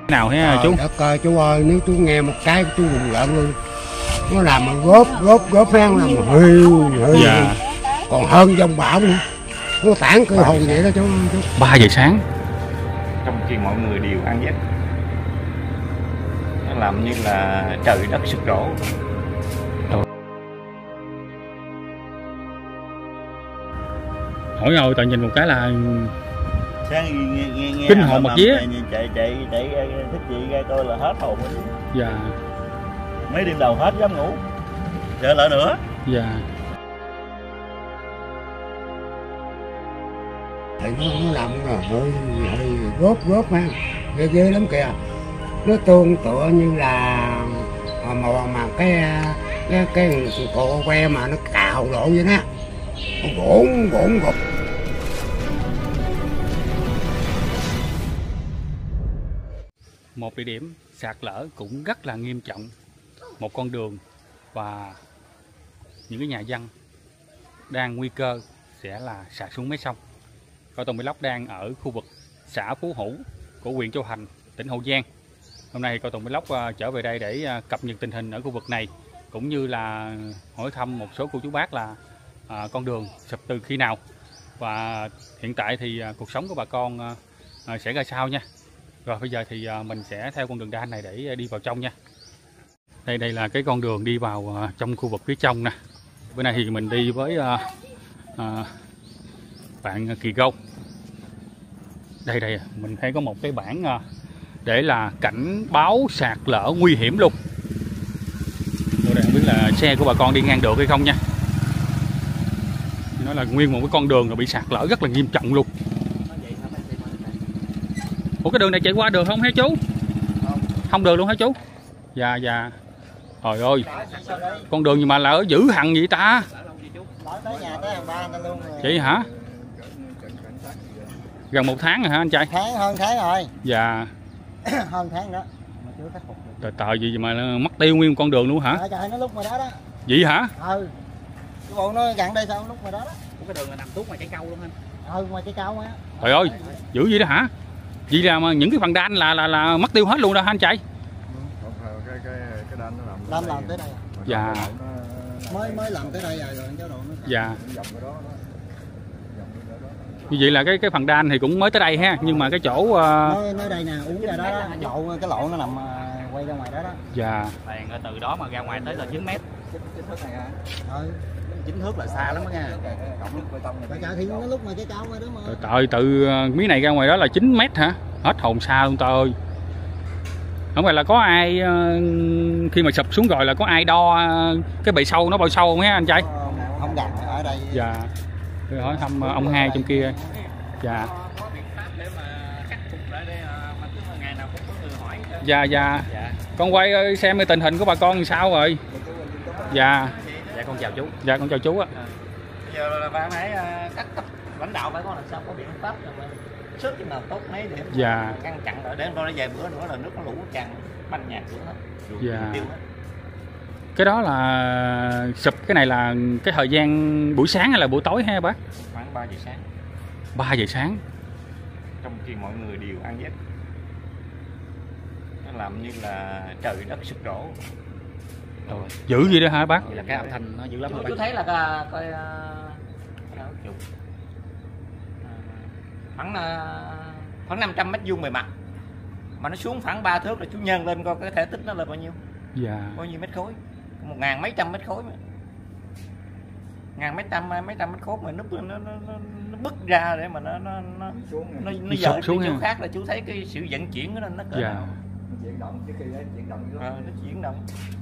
nào hết chú? Đất ơi chú ơi, nếu chú nghe một cái chú rùng rợn luôn. Nó làm mà góp hang làm hơi Dạ. Còn hơn dông bão nữa. Nó tản cơ hồn vậy đó chú. 3 giờ sáng. Trong khi mọi người đều ăn giấc, nó làm như là trời đất sụp đổ. Hỏi rồi tại nhìn một cái là Sáng nghe kinh hồn bạc vía. Chạy thích gì ra coi là hết hồn rồi. Dạ. Mấy đêm đầu hết dám ngủ, sợ lại nữa. Dạ. Thì nó làm là hơi góp ha, ghê lắm kìa. Nó tương tựa như là mà cái cổ que mà nó cào lộ vậy đó, gỗn gục. Một địa điểm sạt lở cũng rất là nghiêm trọng. Một con đường và những cái nhà dân đang nguy cơ sẽ là sạt xuống mé sông. Coi Tùng Vlog đang ở khu vực xã Phú Hữu của huyện Châu Thành, tỉnh Hậu Giang. Hôm nay Coi Tùng Vlog trở về đây để cập nhật tình hình ở khu vực này, cũng như là hỏi thăm một số cô chú bác là con đường sụp từ khi nào và hiện tại thì cuộc sống của bà con sẽ ra sao nha. Rồi bây giờ thì mình sẽ theo con đường đa này để đi vào trong nha. Đây là cái con đường đi vào trong khu vực phía trong nè. Bữa nay thì mình đi với bạn Kỳ Gâu. Đây mình thấy có một cái bảng để là cảnh báo sạt lở nguy hiểm luôn. Tôi đang không biết là xe của bà con đi ngang được hay không nha. Nó là nguyên một cái con đường rồi bị sạt lở rất là nghiêm trọng luôn. Ủa cái đường này chạy qua được không hả chú? Không được luôn hả chú? Dạ. Trời ơi, con đường gì mà lỡ dữ hằn vậy ta? Chị hả? Gần 1 tháng rồi hả anh trai? Hơn tháng rồi. Dạ. Hơn tháng đó mà chưa khắc phục được. Trời gì mà mất tiêu nguyên con đường luôn hả? Trời nó lúc mà đó. Vậy hả? Cái bộ nó gần đây sao lúc mà đó. Cái đường là nằm tuốt ngoài cây câu luôn anh. Ngoài cây câu á. Trời ơi, dữ vậy đó hả? Vậy là mà những cái phần đan là mất tiêu hết luôn đó hả anh trai? Cái đan nó làm tới đây. Dạ. Mới làm tới đây rồi cháu đồ nó. Dạ. Như vậy là cái phần đan thì cũng mới tới đây ha, nhưng mà cái chỗ nơi đây nè, uống ra đó, cái lộ nó nằm quay ra ngoài đó đó. Dạ. Bạn từ đó mà ra ngoài tới là 9 mét. 9 thước là xa lắm đó nha. Thì nó lúc mà cái cao ngoài đó mà. Trời, từ miếng này ra ngoài đó là 9 mét hả? Hết hồn xa luôn ta ơi. Không phải là có ai khi mà sụp xuống rồi là có ai đo cái bề sâu nó bao sâu không hả anh trai? Không gần ở đây. Dạ. Tôi hỏi thăm ông hai trong kia. Dạ. Dạ. Con quay xem cái tình hình của bà con làm sao rồi. Dạ. Dạ con chào chú. Dạ con chào chú ạ. Bây giờ là phải các cấp lãnh đạo phải có làm sao có biện pháp sức chừng nào tốt mấy để ngăn chặn rồi để nó vài bữa nữa là nước nó lũ tràn banh nhạc xuống hết. Dạ. Cái đó là sụp cái này là cái thời gian buổi sáng hay là buổi tối ha bác? Khoảng 3 giờ sáng. 3 giờ sáng. Trong khi mọi người đều ăn giấc, nó làm như là trời đất sụp đổ. Dữ gì đó hả bác? Là cái âm thanh nó dữ lắm. Chú thấy là coi khoảng 500 mét vuông bề mặt mà nó xuống khoảng 3 thước là chú nhân lên coi cái thể tích nó là bao nhiêu. Dạ. Bao nhiêu mét khối? 1.000 mấy trăm mét khối mà. 1.000 mấy trăm mét khối mà nó bứt ra để mà nó dời xuống chỗ khác là chú thấy cái sự vận chuyển của nó cỡ nào. Nó chuyển động trước khi nó chuyển động. Nó chuyển động.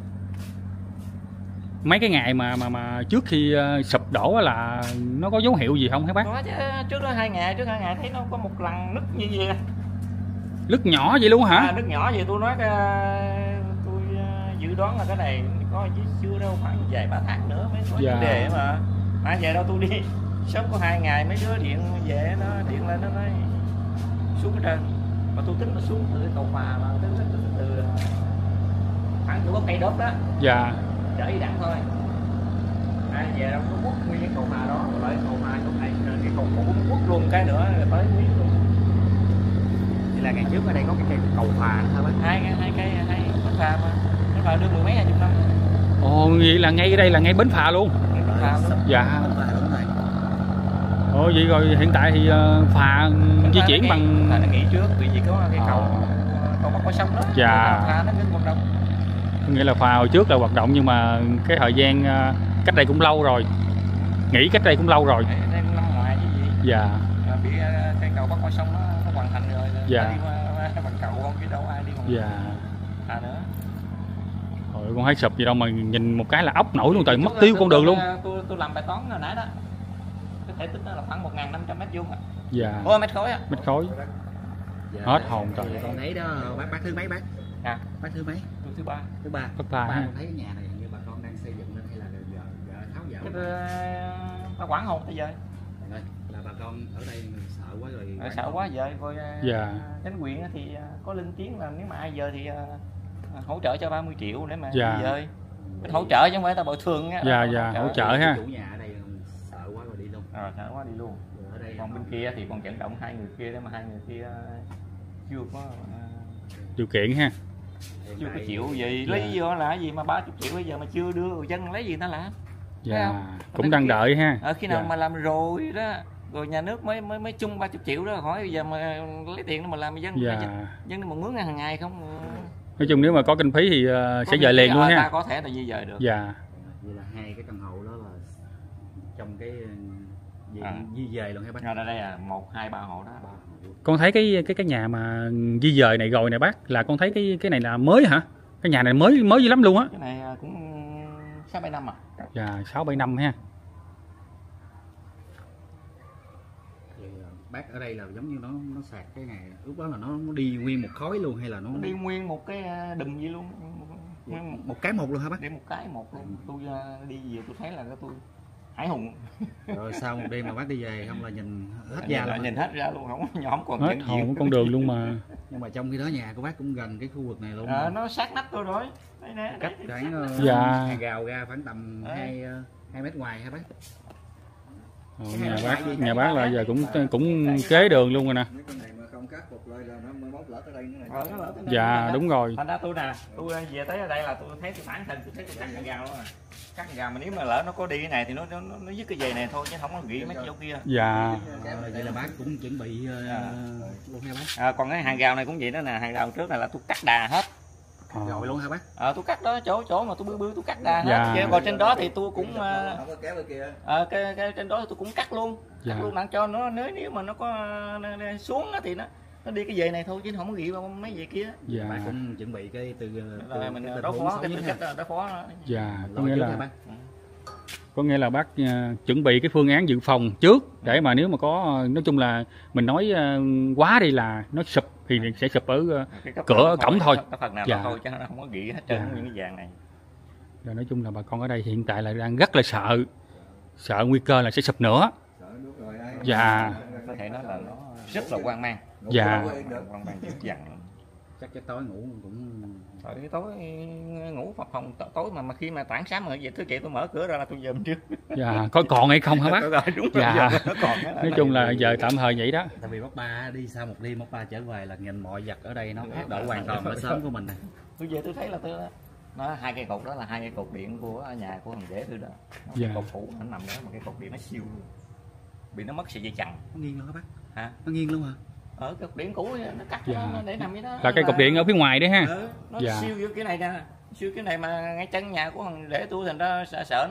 Mấy cái ngày mà trước khi sụp đổ là nó có dấu hiệu gì không hả bác? Có chứ, trước 2 ngày thấy nó có một lần nứt như vậy. Nứt nhỏ vậy luôn hả? Nứt nhỏ vậy tôi nói tôi dự đoán là cái này có chưa đâu khoảng vài 3 tháng nữa mới có vấn đề mà. Mà về đâu tôi đi sớm có 2 ngày mấy đứa điện về nó điện lên nó nói xuống cái trên. Mà tôi tính nó xuống từ cầu Phà mà từ khoảng chỗ cây đốt đó. Dạ. Chở đi đặng thôi. Về đâu nó quất nguyên cái cầu Phà đó, rồi cầu Phà chỗ này cái cầu cũ nó quất luôn cái nữa rồi tới miếng luôn. là ngày trước ở đây có cái cây cầu phà nữa hả bác? Hai cây phà mà nó phà đưa mười mấy 20 năm. Ồ, vậy là ngay đây là ngay bến phà luôn. Bến phà luôn. Dạ. Đúng rồi. Ồ, vậy rồi hiện tại thì phà di chuyển bằng phà nó nghỉ trước vì có cái cầu bắc qua sông đó. Dạ. Phà nó ngưng hoạt động. Nghĩa là phà hồi trước là hoạt động nhưng mà cái thời gian cách đây cũng lâu rồi. Nghỉ cách đây cũng lâu rồi. Đây năm ngoài chứ gì. Dạ. Bị cây cầu bắc qua sông nó hoàn thành rồi. Dạ. Đi qua bằng cầu không chứ đâu ai đi bằng Dạ. phà nữa. Rồi con thấy sụp gì đâu mà nhìn một cái là ốc nổi luôn, trời, mất tiêu con đường luôn. Tôi làm bài toán hồi nãy đó. Cái thể tích nó là khoảng 1.500 mét vuông. Dạ. Ô, mét khối á. Mét khối. Dạ. Hết hồn trời. Con thấy đó bác thứ mấy bác? À, Bác thứ mấy? tôi thứ ba. Thứ ba. Bất tài Ba ha. con thấy cái nhà này như bà con đang xây dựng lên hay là vợ tháo dỡ? Nó quảng hồn tới giờ. Rồi, là bà con ở đây sợ quá rồi. Sợ quá giờ coi Dạ. chính quyền thì có lên tiếng là nếu mà ai giờ thì hỗ trợ cho 30 triệu để mà Dạ. di dời. Hỗ trợ chứ không phải ta bồi thường á. Dạ, dạ, hỗ trợ ha. Chủ nhà ở đây sợ quá rồi đi luôn. Rồi sợ quá đi luôn. Rồi ở đây Còn bên kia thì còn vận động hai người kia để mà hai người kia chưa có Điều kiện ha. chưa có chịu gì lấy do là cái gì mà 30 triệu bây giờ mà chưa đưa người dân lấy gì ta làm. Dạ. không? Cũng đang đợi ha. Khi nào Dạ. mà làm rồi đó rồi nhà nước mới chung 30 triệu đó, hỏi bây giờ mà lấy tiền đó mà làm dân Dạ. dân mà mướn hàng ngày không. Nói chung nếu mà có kinh phí thì sẽ dời liền luôn ha. Ta có thể là di dời được. Dạ. Vậy là hai cái căn hộ đó là trong cái di dời luôn hả bác? Rồi đây là 1, 2, 3 hộ đó. Con thấy cái nhà mà di dời này rồi này bác, là con thấy cái này là mới hả? Cái nhà này mới dữ lắm luôn á. Cái này cũng 6-7 năm à. Dạ, 6-7 năm ha. Vậy bác ở đây là giống như nó sạc cái ngày lúc đó là nó đi nguyên một khối luôn hay là nó Đi nguyên một cái đùm gì luôn. một cái một luôn hả bác? Để một cái một luôn. Tôi đi về tôi thấy là tôi hải hùng. Rồi sau một đêm mà bác đi về không là nhìn hết Nhìn da lại, luôn. nhìn hết ra luôn, không còn Hết chuyện gì. hồn con đường luôn mà. Nhưng mà trong khi đó nhà của bác cũng gần cái khu vực này luôn. Nó sát nách tôi rồi. Đây nè, Cách khoảng Dạ. hàng rào ra khoảng tầm 2 mét ngoài hả bác? Nhà bác là giờ cũng kế đường luôn rồi nè. Mấy con này mà không cắt cục lại là nó mới mốt lỡ tới đây nữa này. Dạ, đúng rồi. Thành ra tôi nè, tôi về tới ở đây là tôi thấy tôi bản thân tôi thấy tôi cắt hàng rào đó mà. Cắt hàng rào mà nếu mà lỡ nó có đi cái này thì nó dứt cái dây này thôi chứ không có nghĩ mấy chỗ kia. Dạ. Vậy là bác cũng chuẩn bị luôn hả bác? Còn cái hàng rào này cũng vậy đó nè, hàng rào trước này là tôi cắt đà hết. Rồi luôn hả bác? Tôi cắt đó chỗ mà tôi bư tôi cắt đà Dạ. hết. Còn trên đó thì tôi cũng Không có kéo bên kia. cái trên đó thì tôi cũng cắt luôn. Dạ. Cắt luôn đặng cho nó nếu mà nó có xuống đó thì nó đi cái dây này thôi chứ không có nghĩ vào mấy dây kia. Dạ. Bác cũng chuẩn bị cái Rồi mình đối phó cái tư cách đối phó đó. Dạ, có Lo nghĩa trước là hả bác? có nghĩa là bác chuẩn bị cái phương án dự phòng trước để mà nếu mà có nói chung là mình nói quá đi là nó sụp thì sẽ sụp ở cửa cổng thôi. Cái phần nào Dạ. thôi chứ nó không có nghĩ hết trơn Dạ. những cái vàng này. Rồi nói chung là bà con ở đây hiện tại là đang rất là sợ nguy cơ là sẽ sụp nữa. Sợ nước rồi ai. Dạ. Có thể nói là nó rất là hoang mang. Dạ. Hoang mang dữ dằn. Chắc cái tối ngủ cũng Tối ngủ phòng tối mà khi mà tảng sáng mà về thứ chị tôi mở cửa ra là tôi dòm trước. Dạ, có còn hay không hả bác? Rồi, đúng rồi, Dạ. giờ nó còn Nói chung là giờ tạm thời vậy đó. tại vì bác ba đi sau một đêm bác ba trở về là nhìn mọi vật ở đây nó khác đổi hoàn toàn với xóm của mình này. Tôi về tôi thấy là nó hai cây cột đó là hai cây cột điện của nhà của thằng rể tôi đó. Dạ. Cột cũ nó nằm đó mà cái cột điện nó siêu luôn. Bị nó mất sợi dây chằng. Nó nghiêng luôn hả bác? Hả? Nó nghiêng luôn hả? Ở cái cột điện cũ nó cắt Dạ. nó để nằm vậy đó. Là cây cột điện ở phía ngoài đấy ha. Nó Dạ. siêu vô cái này nè, siêu cái này mà ngay chân nhà của thằng rể tôi thành ra sợ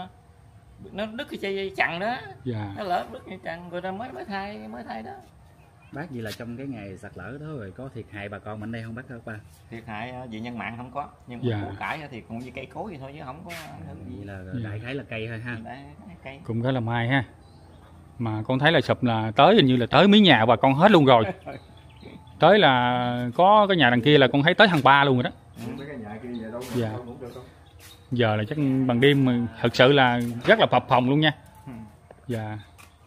nó đứt cái dây chằng đó. Dạ. Nó lỡ đứt dây chằng rồi mới thay đó. Bác gì là trong cái ngày sạt lở đó rồi có thiệt hại bà con mình đây không bác ba? Thiệt hại về nhân mạng không có, nhưng mà Dạ. của cải thì cũng như cây cối vậy thôi chứ không có Vậy là Dạ. đại khái là cây thôi ha. cây. Cũng rất là may ha. Mà con thấy là sụp là tới hình như là tới mấy nhà bà con hết luôn rồi. Tới là có cái nhà đằng kia là con thấy tới hàng 3 luôn rồi đó. Mấy cái nhà kia về đâu Dạ. đâu cũng được không? Giờ là chắc bằng đêm mà thật sự là rất là phập phồng luôn nha. Dạ.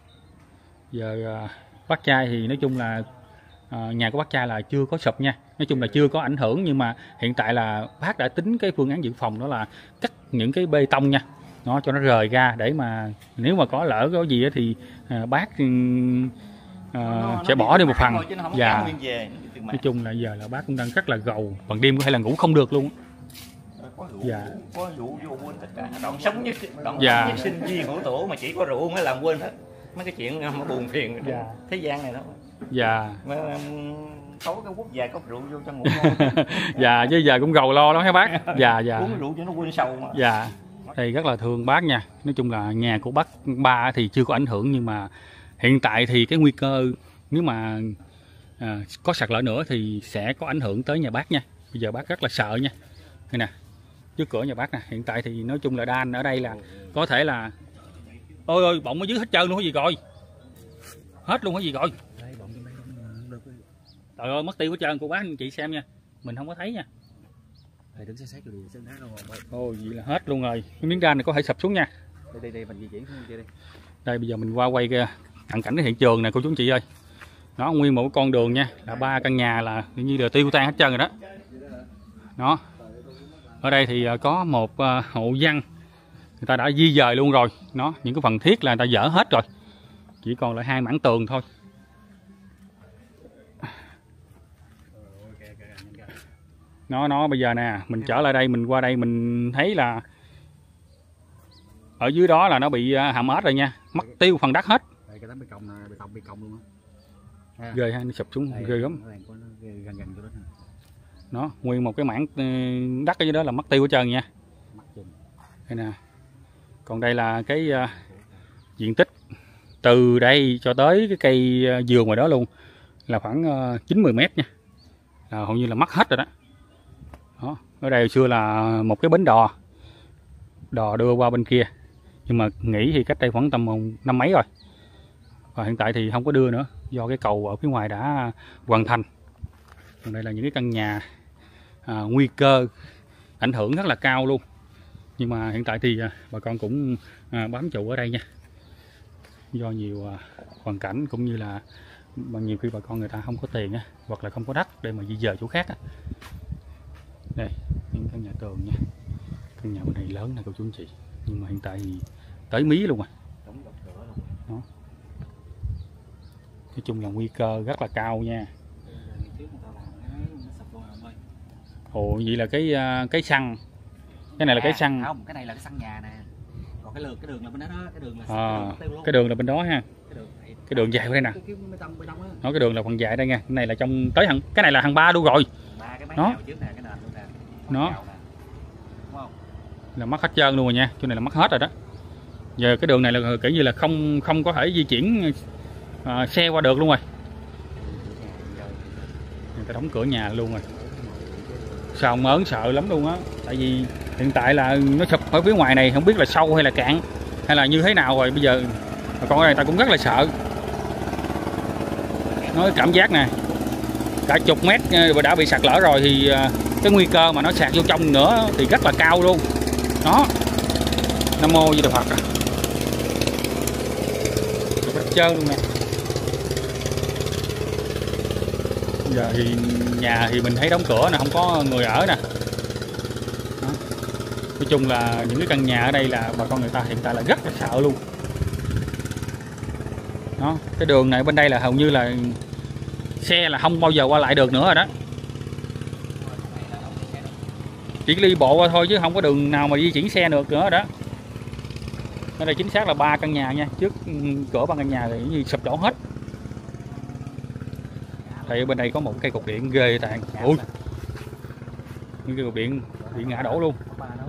Giờ bác trai thì nói chung là nhà của bác trai là chưa có sụp nha. Nói chung là chưa có ảnh hưởng nhưng mà hiện tại là bác đã tính cái phương án dự phòng đó là cắt những cái bê tông nha. Nó cho nó rời ra để mà nếu mà có lỡ có gì thì bác sẽ bỏ đi một phần. Và nói chung là giờ là bác cũng đang rất là gầu, ban đêm có thể là ngủ không được luôn. Có rượu vô quên tất cả. Đoạn sống với sinh viên hữu tổ mà chỉ có rượu mới làm quên hết mấy cái chuyện mà buồn phiền thế gian này đó. Mà tối cái quốc dài có rượu vô cho ngủ ngon. Chứ giờ cũng gầu lo lắm hả bác? Uống rượu cho nó quên sầu mà. Đây rất là thương bác nha. Nói chung là nhà của bác ba thì chưa có ảnh hưởng, nhưng mà hiện tại thì cái nguy cơ nếu mà có sạt lở nữa thì sẽ có ảnh hưởng tới nhà bác nha. Bây giờ bác rất là sợ nha. Đây nè, trước cửa nhà bác nè. Hiện tại thì nói chung là đan ở đây là có thể là ôi bọng ở dưới hết trơn luôn. Cái gì rồi? Hết luôn cái gì rồi? Trời ơi, mất tiêu hết trơn. Cô bác anh chị xem nha, mình không có thấy nha. Ôi vậy là hết luôn rồi. Cái miếng đan này có thể sập xuống nha. Đây mình di chuyển xuống kia đi. Đây bây giờ mình qua quay cận cảnh cái hiện trường này cô chú anh chị ơi. Nó nguyên một con đường nha, là 3 căn nhà là như là tiêu tan hết trơn rồi đó. Đó. Ở đây thì có một hộ dân người ta đã di dời luôn rồi. Nó những cái phần thiết là người ta dỡ hết rồi. Chỉ còn lại 2 mảng tường thôi. Nó bây giờ nè, mình trở lại đây, mình qua đây mình thấy là ở dưới đó là nó bị hàm ếch rồi nha, mất tiêu phần đất hết. Đây cái tấm bê tông luôn á. Ghê ha, nó sụp xuống ghê lắm. Nó nguyên một cái mảng đất ở dưới đó là mất tiêu hết trơn nha. Đây nè. Còn đây là cái diện tích từ đây cho tới cái cây dừa ngoài đó luôn là khoảng 90 mét nha. Là hầu như là mất hết rồi đó. Đó, ở đây hồi xưa là một cái bến đò đưa qua bên kia, nhưng mà nghĩ thì cách đây khoảng tầm năm mấy rồi, và hiện tại thì không có đưa nữa do cái cầu ở phía ngoài đã hoàn thành. Còn đây là những cái căn nhà nguy cơ ảnh hưởng rất là cao luôn, nhưng mà hiện tại thì bà con cũng bám trụ ở đây nha, do nhiều hoàn cảnh cũng như là nhiều khi bà con người ta không có tiền hoặc là không có đất để mà di dời chỗ khác. Đây, những căn nhà tường nha. Căn nhà bên này lớn nè cô chú anh chị. Nhưng mà hiện tại thì tới mí luôn rồi. Đó. Nói chung là nguy cơ rất là cao nha. Ồ, vậy là cái xăng. Cái này là cái xăng. Không, cái này là cái xăng nhà nè. Còn cái đường là bên đó, cái đường là cái đường là bên đó ha. Cái đường dài đây nè. Nó cái đường là phần dài đây nha. Cái này là trong tới cái này là hàng 3 luôn rồi. Nó là mất hết trơn luôn rồi nha, chỗ này là mất hết rồi đó. Giờ cái đường này là kiểu như là không có thể di chuyển xe qua được luôn rồi. Người ta đóng cửa nhà luôn rồi. Sao ông ớn sợ lắm luôn á, tại vì hiện tại là nó sụp ở phía ngoài này, không biết là sâu hay là cạn hay là như thế nào rồi. Bây giờ bà con ở đây ta cũng rất là sợ. Nói cảm giác nè, cả chục mét đã bị sạt lở rồi thì cái nguy cơ mà nó sạt vô trong nữa thì rất là cao luôn. Đó. Nam mô Di Đà Phật. Hết trơn luôn nè. Giờ thì nhà thì mình thấy đóng cửa nè, không có người ở nè. Đó. Nói chung là những cái căn nhà ở đây là bà con người ta hiện tại là rất là sợ luôn. Đó, cái đường này bên đây là hầu như là xe là không bao giờ qua lại được nữa rồi đó. Chỉ đi bộ qua thôi chứ không có đường nào mà di chuyển xe được nữa rồi đó. Ở đây chính xác là 3 căn nhà nha, trước cửa 3 căn nhà thì như sụp đổ hết. Thì bên đây có một cây cột điện ghê tàn. Ui, cái cột điện bị ngã đổ luôn.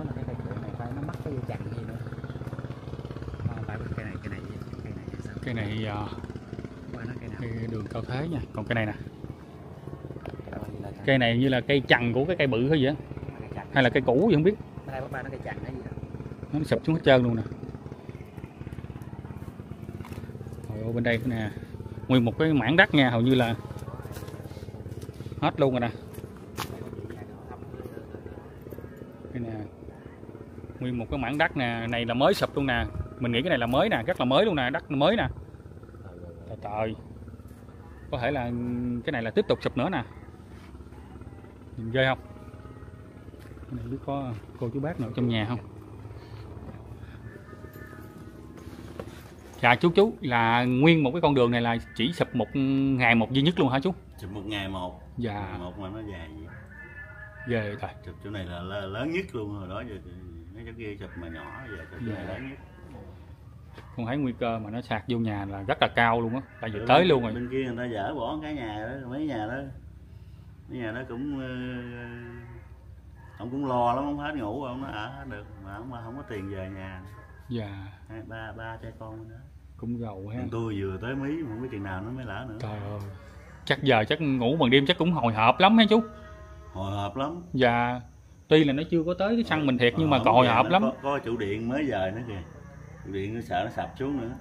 Cái này đường cao thế nha. Còn cái này nè, cây này như là cây chằn của cái cây bự thôi vậy, hay là cây cũ gì không biết. Nó sụp xuống hết trơn luôn nè. Rồi bên đây nè, nguyên một cái mảng đất nha, hầu như là hết luôn rồi nè. Đây nè, nguyên một cái mảng đất nè, này là mới sụp luôn nè. Mình nghĩ cái này là mới nè, rất là mới luôn nè, đất mới nè. Trời, có thể là cái này là tiếp tục sụp nữa nè. Nhìn ghê không? Này biết có cô chú bác nào trong nhà không? Dạ chú là nguyên một cái con đường này là chỉ sụp một ngày một duy nhất luôn hả chú? Sụp một ngày một. Dạ. Một mà nó dài vậy. Ghê rồi. Sụp chỗ này là lớn nhất luôn, hồi đó giờ mấy chỗ kia sụp mà nhỏ, giờ sụp chỗ này lớn nhất. Con thấy nguy cơ mà nó sạt vô nhà là rất là cao luôn á, tại vì tới luôn rồi. Bên kia người ta dỡ bỏ cái nhà đó, mấy nhà đó cũng ông cũng lo lắm, không hết ngủ, ông nó ở hết được mà ông không có tiền về nhà. Dạ. Ba trẻ con nữa. Cũng gầu ha. Tôi vừa tới Mí mà không biết chừng nào nó mới lỡ nữa. Trời ơi. Chắc ngủ ban đêm chắc cũng hồi hộp lắm hả chú? Hồi hộp lắm. Dạ. Tuy là nó chưa có tới cái săn mình thiệt nhưng mà còn hồi hộp lắm. Có trụ điện mới dời nữa kìa. Trụ điện nó sợ nó sập xuống nữa.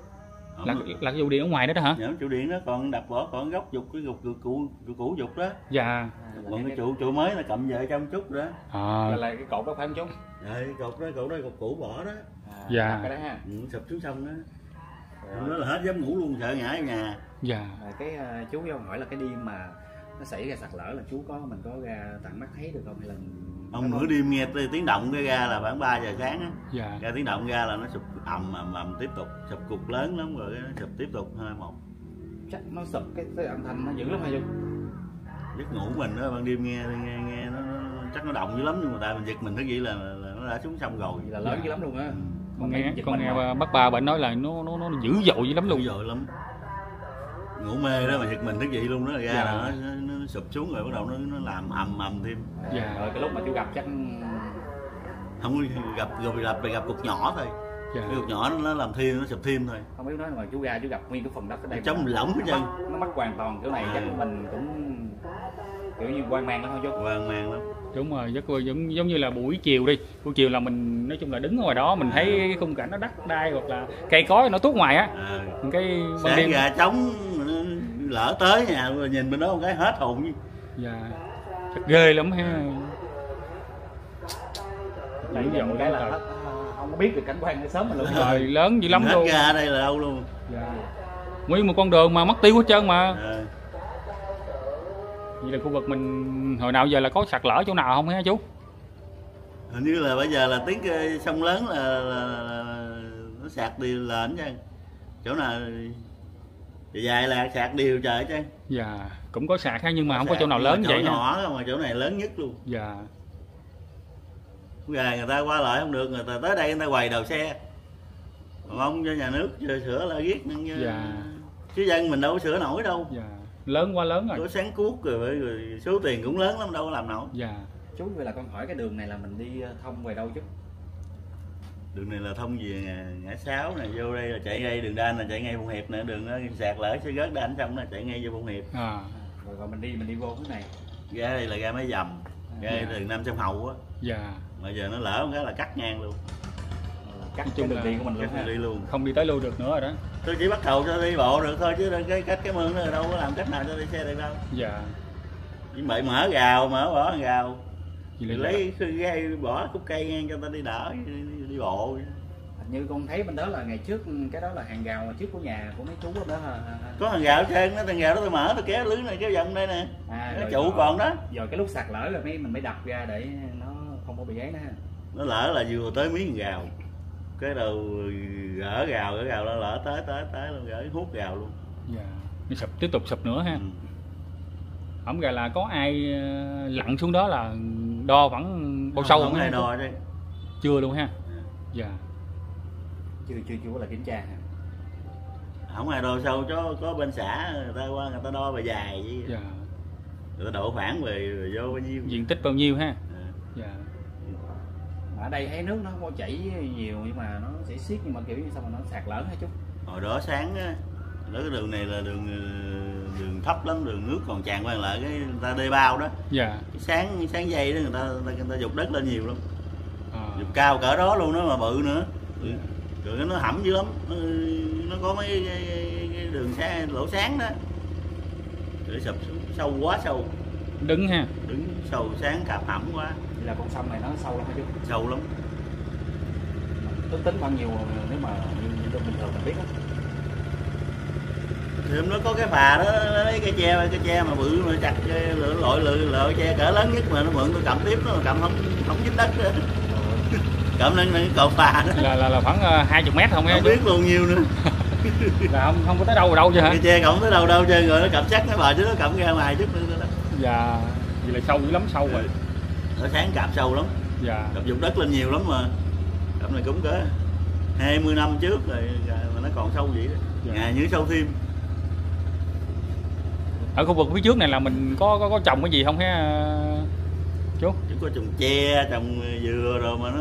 Là cái trụ điện ở ngoài đó đó hả? Dạ, trụ điện nó còn đập bỏ, còn gốc dục cái cũ dục đó. Dạ. Còn cái trụ mới là cầm về trong chút đó. Là cái cột đó phải không chú? Rồi cột đó cột cũ bỏ đó. Dạ. Cái đó ha. Sụp xuống sông đó. Nó là hết dám ngủ luôn, sợ ngã ở nhà. Dạ. Cái chú cho hỏi là cái đêm mà nó xảy ra sạt lở là chú mình có ra tận mắt thấy được không hay là ông nửa đêm nghe tiếng động cái ra là khoảng 3 giờ sáng á. Dạ. Ra tiếng động ra là nó sụp ầm tiếp tục, sụp cục lớn lắm rồi nó sụp tiếp tục 2-1. chắc nó sụp cái âm thanh nó dữ lắm hả chú? Giấc ngủ mình đó ban đêm nghe nó chắc nó động dữ lắm, nhưng mà tại mình giật mình cái gì là nó đã xuống sông rồi. Vậy là lớn dữ lắm luôn á. Con nghe bác ba bệnh nói là nó dữ dội dữ lắm luôn. Dữ dội lắm. Ngủ mê đó mà giật mình thức dậy luôn đó, ra dạ. là nó sụp xuống rồi bắt đầu nó làm ầm thêm. Dạ. Rồi cái lúc mà chú gặp chắc Không gặp cục nhỏ thôi. Dạ. Cái cục nhỏ nó làm thêm, nó sụp thêm thôi. không biết nói mà chú ra chú gặp nguyên cái phần đất ở đây Trống lỏng hết trơn. Nó mất hoàn toàn kiểu này chắc mình cũng kiểu như hoang mang lắm thôi chú. Hoang mang lắm. Đúng rồi, giống như là buổi chiều đi. Buổi chiều là mình nói chung là đứng ở ngoài đó mình thấy khung cảnh nó đất đai hoặc là cây cối nó tuốt ngoài á. Cái ban đêm gà trống lỡ tới nhà rồi nhìn bên đó một cái hết hồn. Dạ. Thật ghê lắm ha. Dữ dội cái là không có biết được cảnh quan sớm mà luôn. Trời lớn dữ lắm luôn. Hết ra đây là đâu luôn. Dạ. Nguyên một con đường mà mất tiêu hết trơn mà. Vậy là khu vực mình hồi nào giờ là có sạt lở chỗ nào không hả chú? Hình như là bây giờ là tiếng sông lớn là nó sạt đều lên chứ. Chỗ nào dài là sạt đều trời chứ. Dạ, cũng có sạt ha nhưng mà không có chỗ nào lớn vậy nhỏ mà chỗ này lớn nhất luôn. Dạ. Gà người ta qua lại không được, người ta tới đây người ta quầy đầu xe. Còn ông cho nhà nước sửa là ghét nhưng dạ. Chứ dân mình đâu có sửa nổi đâu. Dạ. Lớn quá lớn rồi. Có sáng cuốc rồi số tiền cũng lớn lắm, đâu có làm nổi. Dạ. Chú vậy là con hỏi cái đường này là mình đi thông về đâu chứ? Đường này là thông về ngã 6 này, vô đây là chạy ngay đường đan là chạy ngay Phụng Hiệp nè, đường nó sạt lở sẽ rớt đan xong là chạy ngay vô Phụng Hiệp. Rồi mình đi vô cái này. Ra đây là ra Máy Dầm, ra dạ. đường Nam Sông Hậu á. Dạ. Mà giờ nó lỡ một cái là cắt ngang luôn. Cắt cái đường đi của mình luôn, đi luôn. Không đi tới luôn được nữa rồi đó. Tôi chỉ bắt đầu cho đi bộ được thôi chứ cái mương đó đâu có làm cách nào cho đi xe được đâu. Dạ. Chỉ bậy mở rào, mở bỏ rào. Lấy gây bỏ khúc cây ngang cho ta đi đỡ, đi bộ. Hình như con thấy bên đó là ngày trước cái đó là hàng rào trước của nhà của mấy chú đó hả? Có hàng rào trên đó, hàng rào đó tôi mở tôi kéo lưới này kéo vòng đây nè. Cái trụ còn đó. Rồi cái lúc sạt lở là mình mới đập ra để nó không có bị ấy nữa ha. Nó lỡ là vừa tới miếng rào. Cái đầu gỡ rào nó lỡ tới luôn, gỡ hút rào luôn. Dạ. Nó sụp tiếp tục sụp nữa ha. Không gà là có ai lặn xuống đó là đo khoảng bao sâu không ai đo chứ. Chưa luôn ha. Dạ. Chưa có là kiểm tra hả? Không ai đo sâu, có bên xã người ta qua người ta đo bề dài vậy. Dạ. Người ta đổ khoảng về vô bao nhiêu, diện tích bao nhiêu ha. Dạ. Ở đây thấy nước nó không có chảy nhiều nhưng mà nó sẽ xiết, nhưng mà kiểu như sao mà nó sạt lở hả chú? Hồi đó sáng á, đó cái đường này là đường thấp lắm, đường nước còn tràn qua lại cái người ta đê bao đó. Dạ. Cái sáng dây đó người ta dục đất lên nhiều lắm. Dục cao cỡ đó luôn đó mà bự nữa. Rồi nó hẩm dữ lắm, nó có mấy cái đường lỗ sáng đó. Rồi sụp xuống sâu quá sâu. Đứng ha. Đứng sâu sáng cạp hẩm quá. Vậy là con sông này nó sâu lắm hả chú? Sâu lắm. Tính bao nhiêu nếu mà như bình thường mình biết á? Thì hôm đó có cái phà đó, lấy cái tre mà bự mà chặt loại tre cỡ lớn nhất mà nó mượn tôi cầm tiếp, nó cầm không dính đất nữa. Cầm lên cái cột phà đó. Là khoảng 20 mét không biết luôn nhiêu nữa. Là không có tới đâu đâu chứ hả? Cây tre không tới đâu đâu chơi rồi nó cầm chắc nó bờ chứ nó cầm ra ngoài chút nữa đó. Dạ, vậy là sâu dữ lắm, sâu rồi. Ở sáng cạp sâu lắm. Dạ. Cạp dụng đất lên nhiều lắm mà. Cạp này cũng cỡ 20 năm trước rồi mà nó còn sâu vậy đó. Dạ. Ngày như sâu thêm. Ở khu vực phía trước này là mình có trồng cái gì không hả chú? Chứ có trồng tre, trồng dừa rồi mà nó.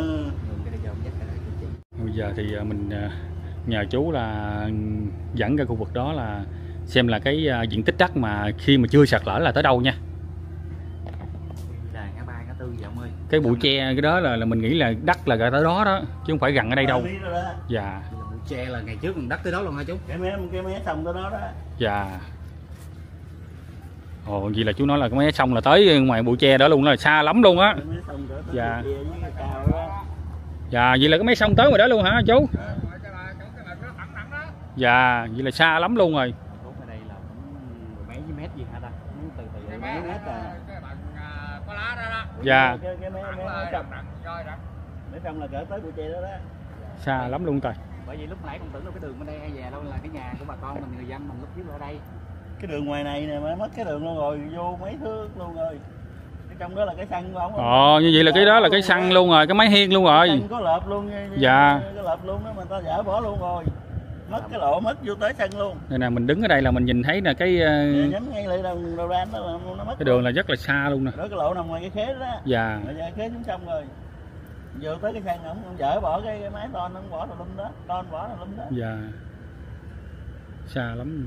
Bây giờ thì mình nhờ chú là dẫn ra khu vực đó là xem là cái diện tích đất mà khi mà chưa sạt lở là tới đâu nha. Là ngã ba ngã tư vậy ông ơi. Cái bụi tre cái đó là mình nghĩ là đất là tới đó đó chứ không phải gần ở đây đâu. Dạ. Bụi tre là ngày trước đất tới đó luôn hả chú? Cái mé sông tới đó đó. Dạ. Ồ, vậy là chú nói là cái mé sông là tới ngoài bụi tre đó luôn, là xa lắm luôn á. Dạ. Dạ, vậy là cái mé sông tới ngoài đó luôn hả chú? Dạ, vậy là xa lắm luôn rồi. Ở đây là cũng mấy mét gì hả ta? Từ mấy mét à. Dạ. Cái mé sông là cỡ tới bụi tre đó đó. Xa lắm luôn trời. Bởi vì lúc nãy con tưởng là cái đường bên đây hay về đâu là cái nhà của bà con mình, người dân mình lúc trước ở đây. Cái đường ngoài này nè mà mất cái đường luôn rồi, vô mấy thước luôn rồi. Cái trong đó là cái sân của ổng. Như vậy là cái đó là cái sân luôn rồi, cái mái hiên luôn rồi. Sân có lợp luôn. Dạ. Có lợp luôn đó mà ta dỡ bỏ luôn rồi. Mất cái lộ mất vô tới sân luôn. Đây nè, mình đứng ở đây là mình nhìn thấy là cái nhắm ngay lại đầu ran đó là nó mất. Cái đường là rất là xa luôn nè. Đó cái lộ nằm ngoài cái khế đó. Dạ. Rồi ra khế xuống sông rồi. Vô tới cái sân ổng dỡ bỏ cái mái ton nó bỏ tùm lum đó, ton bỏ tùm lum đó. Dạ. Xa lắm.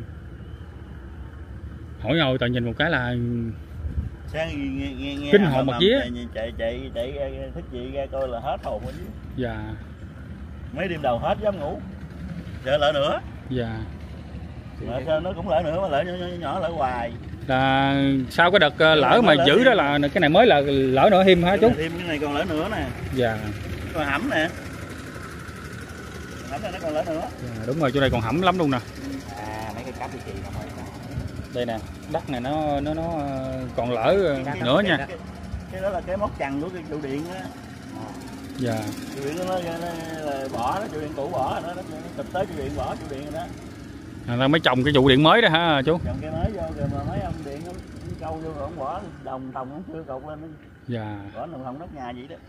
Hỏi ngồi tại nhìn một cái là sáng nghe kinh hồn mặt vía. Chạy thích chị ra coi là hết hồn rồi chứ. Dạ. Mấy đêm đầu hết dám ngủ. Sợ lỡ nữa. Dạ. Mà sao nó cũng lỡ nữa mà lỡ nhỏ lỡ hoài. Là sau cái đợt lỡ mà giữ đó là cái này mới là lỡ nữa thêm hả chú? Thêm cái này còn lỡ nữa nè. Dạ. Còn hẩm nè. Hẩm này nó còn lỡ nữa. Dạ, đúng rồi, chỗ này còn hẩm lắm luôn nè. Mấy cái cáp đi chị không ơi. Đây nè, đất này nó còn lỡ nữa nha. Cái đó là cái móc chằn của cái trụ điện á. Dạ. Trụ điện nó là bỏ đó, trụ điện cũ bỏ đó, nó chụp tới trụ điện bỏ trụ điện rồi đó. Là mới trồng cái trụ điện mới đó hả chú? Trồng cái mới vô rồi mà mấy ông điện nó câu vô rồi ông bỏ đồng tòng nó chưa cột lên. Dạ. Bỏ đồng hồng nóc nhà vậy đó.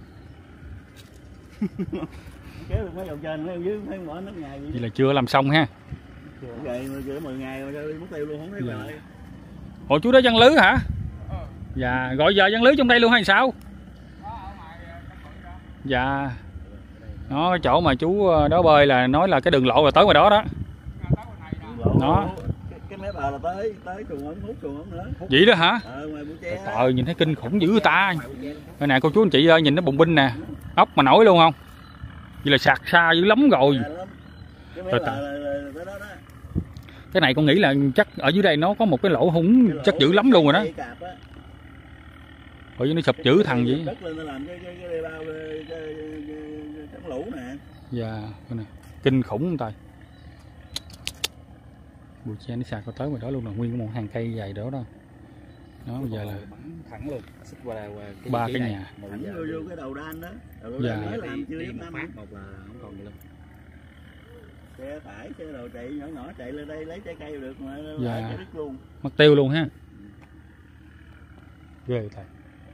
Kéo được mấy dòng trên mấy dưới thấy bỏ nóc nhà vậy. Vậy là chưa làm xong ha. Vậy mà chưa 10 ngày rồi đi mất tiêu luôn không thấy về lại. Ủa chú đó dân lưới hả? Dạ, gọi giờ dân lưới trong đây luôn hay sao? Dạ. Nó cái chỗ mà chú đó bơi là nói là cái đường lộ là tới ngoài đó đó. Nó. Cái mé bờ là tới chuồng ống hút chuồng ống nữa. Vậy đó hả? Ngoài bụi tre. Trời, nhìn thấy kinh khủng dữ ta. Đây nè cô chú anh chị ơi, nhìn nó bùng binh nè. Ốc mà nổi luôn không? Vậy là sạt xa dữ lắm rồi. Cái này con nghĩ là chắc ở dưới đây nó có một cái lỗ hủng chắc dữ lắm luôn rồi đó. Bởi vì nó sụp dữ thằng vậy. Dạ, nè, kinh khủng không tài. Bụi tre nó sạt tới ngoài đó luôn, là nguyên một hàng cây dài đó đó. Nó bây giờ là thẳng luôn, xích qua ba cái nhà. Thẳng vô cái đầu đan đó. Dạ. Làm chưa một phát một là không còn gì luôn. Xe tải, xe đồ chạy nhỏ nhỏ chạy lên đây lấy trái cây được mà dạ. Trái đứt luôn. Mất tiêu luôn ha. Ghê thầy.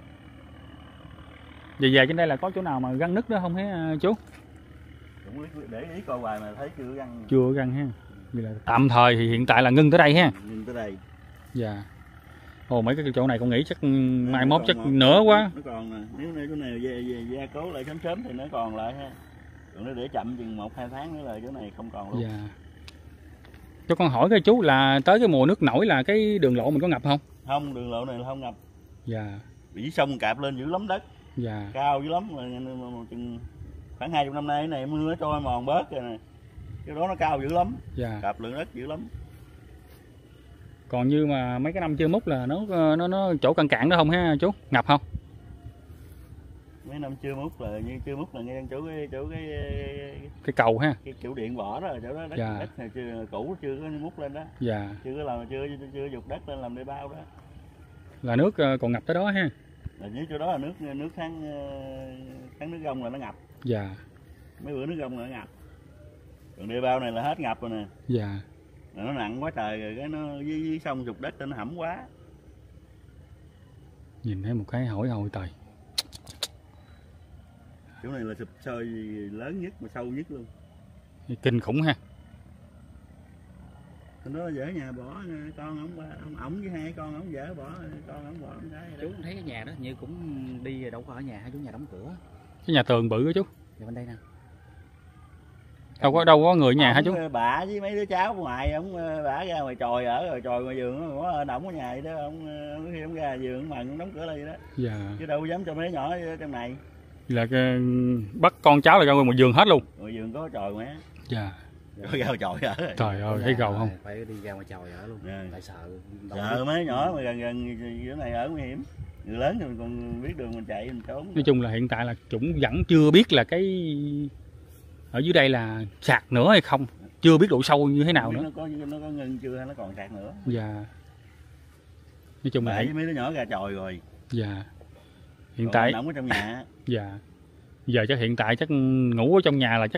Về trên đây là có chỗ nào mà găng nứt đó không hả chú? Cũng để ý coi hoài mà thấy chưa găng. Chưa găng ha. Vậy là tạm thời thì hiện tại là ngưng tới đây ha. Ngưng tới đây. Dạ. Ồ, mấy cái chỗ này con nghĩ chắc mai mốt chắc nữa quá. Nó còn nè, nếu chỗ này gia cố lại sớm thì nó còn lại ha. Còn nó để chậm chừng 1-2 tháng nữa là chỗ này không còn luôn. Dạ. Cho con hỏi cái chú là tới cái mùa nước nổi là cái đường lộ mình có ngập không? Không, đường lộ này là không ngập. Dạ. Bị sông cạp lên dữ lắm đất. Dạ. Cao dữ lắm mà chừng khoảng 20 năm nay cái này mưa nó trôi mòn bớt rồi nè. Cái đó nó cao dữ lắm. Dạ. Cạp lượng đất dữ lắm. Còn như mà mấy cái năm chưa múc là nó chỗ cạn cạn đó không ha chú? Ngập không? Mấy năm chưa múc là nghe chỗ cái cầu ha. Cái kiểu điện vỏ đó, chỗ đó đất, dạ. Đất này cũ chưa có múc lên đó. Dạ. Chưa có làm chưa dục đất lên làm đê bao đó. Là nước còn ngập tới đó ha. Là dưới chỗ đó là nước tháng nước gông là nó ngập. Dạ. Mấy bữa nước gông là nó ngập. Còn đê bao này là hết ngập rồi nè. Dạ. Nó nặng quá trời rồi, cái nó dưới sông trục đất nó hẩm quá. Nhìn thấy một cái hỏi hồi trời. Chỗ này là sụp sôi lớn nhất mà sâu nhất luôn. Kinh khủng ha. Nó dỡ nhà bỏ con ổng với hai con ổng dỡ bỏ con ổng bỏ ổng cái. Chú thấy cái nhà đó như cũng đi đâu có ở nhà, chú nhà đóng cửa. Cái nhà tường bự đó chú. Dạ bên đây nè. Đâu có người ở nhà hả chú? Bà với mấy đứa cháu ngoài ổng bả ra ngoài tròi ở rồi tròi ngoài giường nó ổng ở nhà vậy đó, ổng khi ổng ra giường mà ổng đóng cửa lại vậy đó. Dạ. Chứ đâu dám cho mấy đứa nhỏ trong này. Là bắt con cháu là ra ngoài giường hết luôn. Ngoài giường có tròi mà. Dạ. Có ra tròi ở. Trời ơi, thấy gầu không? Phải đi ra ngoài tròi ở luôn. Tại sợ. Sợ mấy nhỏ mà gần chỗ này ở nguy hiểm. Người lớn thì mình còn biết đường mình chạy mình trốn. Nói chung là hiện tại là chúng vẫn chưa biết là cái ở dưới đây là sạt nữa hay không, chưa biết độ sâu như thế nào nữa. Nó có ngưng chưa hay nó còn sạt nữa. Dạ. Nói chung là mấy đứa nhỏ ra tròi rồi. Dạ. Hiện tại ở trong nhà. Dạ. Giờ chắc hiện tại chắc ngủ ở trong nhà là chắc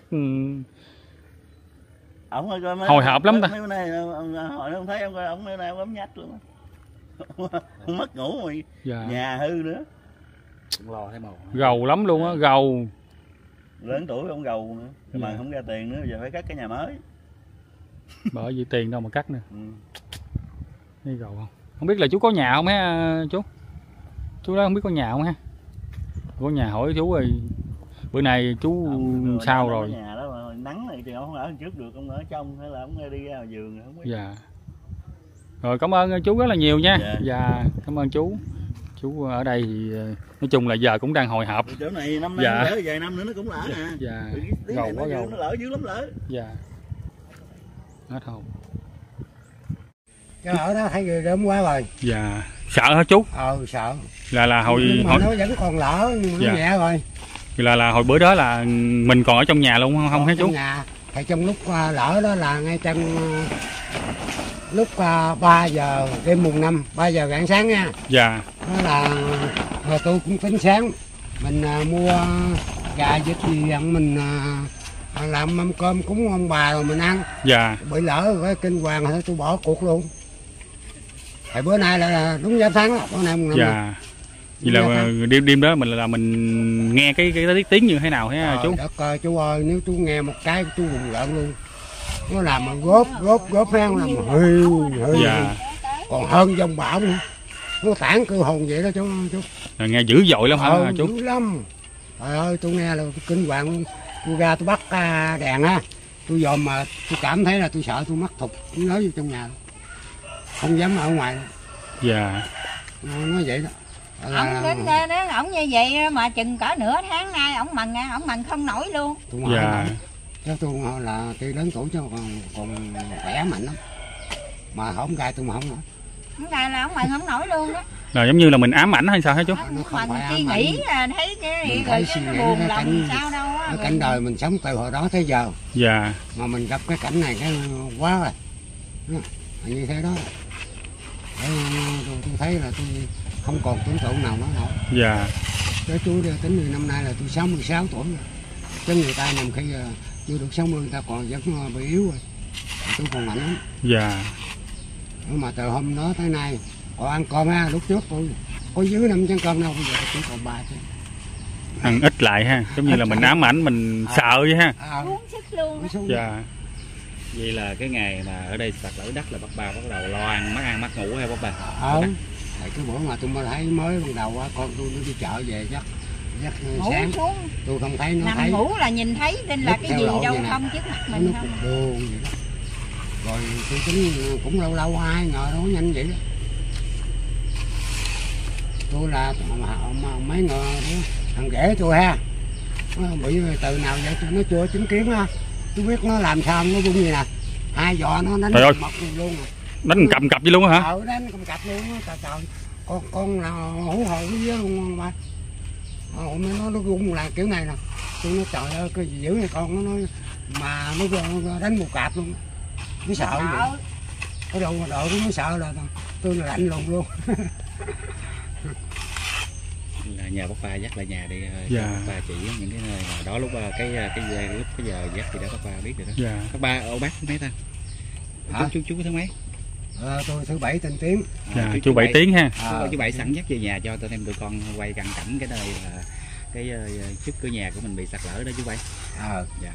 Ổng hồi hộp lắm ta. Mấy bữa nay hồi không thấy ông bữa nay ốm nhách luôn. Không mất ngủ rồi. Dạ. Nhà hư nữa. Cũng lo thấy màu. Gầu lắm luôn á, gầu. Lớn tuổi ông gầu nữa. Dạ. Mà không ra tiền nữa, giờ phải cắt cái nhà mới. Bởi vì tiền đâu mà cắt nữa. Ừ. Thấy gầu không? Không biết là chú có nhà không ha chú? Chú đó không biết có nhà không ha? Có nhà hỏi chú rồi. Bữa nay chú sao rồi? Nhà đó mà nắng này thì ông không ở trước được, ông ở trong hay là ông đi ra ngoài giường không biết. Dạ. Rồi cảm ơn chú rất là nhiều nha. Dạ. Dạ, cảm ơn chú. Chú ở đây thì nói chung là giờ cũng đang hồi hộp. Chỗ này năm nay dạ. lỡ vài năm nữa nó cũng lỡ nè. Dạ. Gầu quá gầu. Nó lỡ dữ lắm lỡ. Dạ. Hết hồn. Cái ở đó thấy ghê gớm quá rồi. Dạ. Sợ hả chú? Sợ. Là hồi nhưng mà nó vẫn còn lỡ nhưng nó nhẹ rồi. Là hồi bữa đó là mình còn ở trong nhà luôn không hả chú? Trong nhà. Thì trong lúc lỡ đó là ngay trong lúc 3 giờ đêm mùng 5, 3 giờ rạng sáng nha. Dạ. Đó là rồi tôi cũng tính sáng mình mua gà vịt gì ăn mình làm mâm cơm cúng ông bà rồi mình ăn. Dạ. Bị lỡ cái kinh hoàng thôi tôi bỏ cuộc luôn. Thì bữa nay là đúng giá tháng đó, bữa nay mùng 5. Dạ. Vậy là đêm đó mình nghe cái tiếng như thế nào hả chú? Đất ơi chú ơi, nếu chú nghe một cái chú rùng rợn luôn. Nó làm mà góp hang làm hơi. Dạ. Còn hơn dòng bão nữa. Nó tản cơ hồn vậy đó chú. Là nghe dữ dội lắm hả chú? Dữ lắm. Trời ơi tôi nghe là tôi kinh hoàng luôn. Tôi ra tôi bắt đèn á. Tôi dòm mà tôi cảm thấy là tôi sợ tôi mắc thục nói vô trong nhà. Không dám ở ngoài. Dạ. Nói vậy đó. Ông đến ổng như vậy mà chừng cỡ nửa tháng nay ổng mần không nổi luôn. Dạ. Chứ tôi là tuy lớn tuổi chứ còn khỏe mạnh lắm. Mà không gai tôi mà không nổi. Không gai là ổng mần không nổi luôn đó. Là giống như là mình ám ảnh hay sao hả chú? Mình suy nghĩ là thấy cái rồi cái buồn lòng sao đâu á. Cái cảnh đời mình sống từ hồi đó tới giờ. Dạ. Mà mình gặp cái cảnh này cái quá rồi. Như thế đó. Tôi thấy là tôi không còn tưởng tượng nào nữa nổi. Dạ. Cái chú tính thì năm nay là tôi 66 tuổi rồi. Chứ người ta nhầm khi chưa được 60 người ta còn vẫn bị yếu rồi. Tôi còn mạnh lắm. Dạ. Nhưng mà từ hôm đó tới nay còn ăn cơm ha, lúc trước tôi có dưới 5 chén cơm đâu, bây giờ tôi còn 3 chứ. Ăn ít lại ha, giống như là mình ám ảnh mình sợ vậy ha. Uống sức luôn. Dạ. Vậy là cái ngày mà ở đây sạt lở đất là bắt đầu lo ăn mắc ngủ hay bác bà? Tại cái bữa mà tôi mới thấy mới ban đầu á, con tôi đi chợ về giấc sáng xuống. Tôi không thấy nó nằm thấy. Ngủ là nhìn thấy nên là cái gì đâu không trước mặt mình nó không. cũng buồn vậy đó. Rồi tôi tính cũng lâu ai ngờ đâu nhanh vậy đó. Tôi là mấy người đó, thằng ghẻ tôi ha. Nó bị từ nào vậy nó chưa chứng kiến ha. Tôi biết nó làm sao nó cũng gì nè. 2 giò nó đánh mọc luôn rồi. Đánh cầm cặp vậy luôn hả? Đánh cầm cặp luôn á, trời. Con nào hú hồn với luôn ba. Nó gung là kiểu này nè. Tôi nói trời ơi cái gì dữ này con nó nói mà nó đánh một cặp luôn. Nó sợ vậy. Cái đồ mà đội nó sợ là tôi là lạnh luôn. là nhờ bác ba dắt lại nhà đi, Dạ. bác ba chỉ những cái nơi mà đó lúc cái giờ dắt thì đó bác ba biết được đó. Dạ. Bác ba bác thứ mấy ta? Hả? Chú thứ mấy? Tôi thứ Bảy tên Tiến. Dạ, chú Bảy Tiến ha. Chú Bảy sẵn dắt về nhà cho tụi em tụi con quay cận cảnh cái nơi là cái trước cửa nhà của mình bị sạt lở đó chú Bảy. Dạ.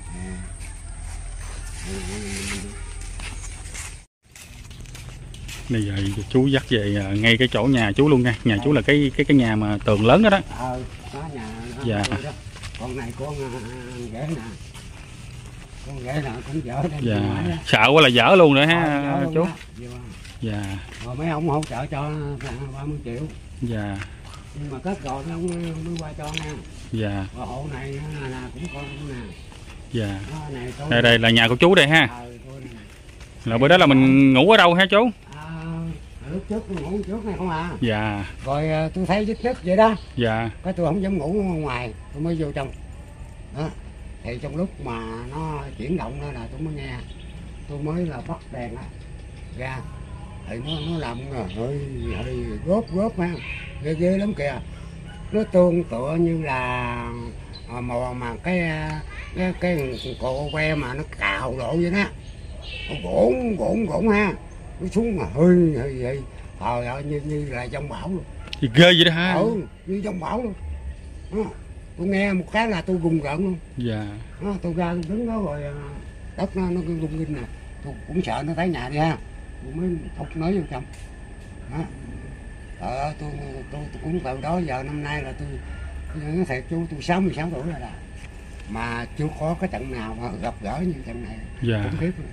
Bây giờ chú dắt về ngay cái chỗ nhà chú luôn nha. Nhà chú là cái nhà mà tường lớn đó đó. Đó nhà đó, Dạ. đó. Con này con ghế nè. Con ghế nè cũng dở đem Dạ. ngoài đó. Sợ quá là dở luôn rồi ha Dở luôn chú. đó. Dạ. Rồi mấy ông hỗ trợ cho 30 triệu. Dạ. Nhưng mà cất rồi nó mới qua cho nha. Dạ. Và hộ này là cũng con nè. Dạ. Đó, này tôi Đây là nhà của chú đây ha. tôi nè. Là bữa đó là mình ngủ ở đâu ha chú? Lúc trước tôi ngủ trước này không à. Dạ. Rồi tôi thấy dứt nứt vậy đó. Dạ. Cái tôi không dám ngủ ngoài, tôi mới vô trong. Đó. Thì trong lúc mà nó chuyển động đó là tôi mới nghe, tôi mới là bắt đèn ra, thì nó làm hơi góp ha, ghê lắm kìa. Nó tương tự như là mà cái cổ que mà nó cào độ vậy đó, nó gỗn ha, nó xuống mà hơi trời ơi như là giông bão luôn. Thì ghê vậy đó ha. Như giông bão luôn. Đó. Tôi nghe một cái là tôi rùng rợn luôn. Dạ. Đó, tôi ra tôi đứng đó rồi đất nó rung rinh nè, tôi cũng sợ nó thấy nhà đi ha, tôi mới thúc nói vô trong. Đó. Trời ơi, tôi cũng từ đó giờ năm nay là tôi nói thiệt chú, tôi 66 tuổi rồi là mà chưa có cái trận nào mà gặp gỡ như trận này. Dạ. Khủng khiếp luôn.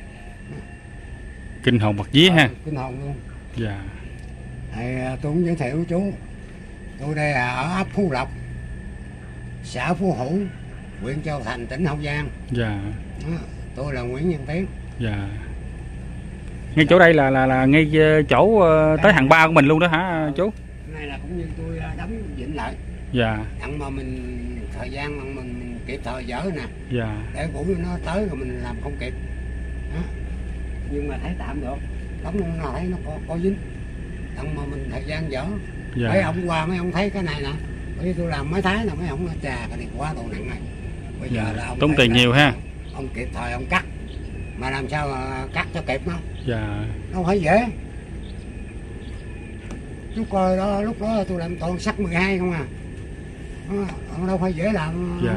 Kinh hồn bạc vía ha. Kinh hồn luôn. Dạ. Thì tôi cũng giới thiệu chú, tôi đây là ở ấp Phú Lộc, xã Phú Hữu, huyện Châu Thành, tỉnh Hậu Giang. Dạ. Đó, tôi là Nguyễn Văn Tiến. Dạ. Ngay chỗ đây là ngay chỗ tới hàng 3 của mình luôn đó hả chú? Cái này là cũng như tôi đóng vịnh lại. Dạ. Đặng mà mình thời gian mà mình kịp thời dỡ nè. Dạ. Để buổi nó tới rồi mình làm không kịp. Đó. Nhưng mà thấy tạm được. Đóng nó thấy nó có dính. Đặng mà mình thời gian dỡ. Dạ. Mấy ông qua mấy ông thấy cái này nè. Bởi vì tôi làm mấy tháng là mấy ông nói trà cái này quá đồ nặng này. Bây giờ là ông tốn tiền nhiều ha. Ông kịp thời ông cắt. Mà làm sao mà cắt cho kịp nó. Dạ. Đâu phải dễ. Chú coi đó, lúc đó tôi làm toàn sắt 12 không à. Đó, đâu phải dễ làm. Dạ.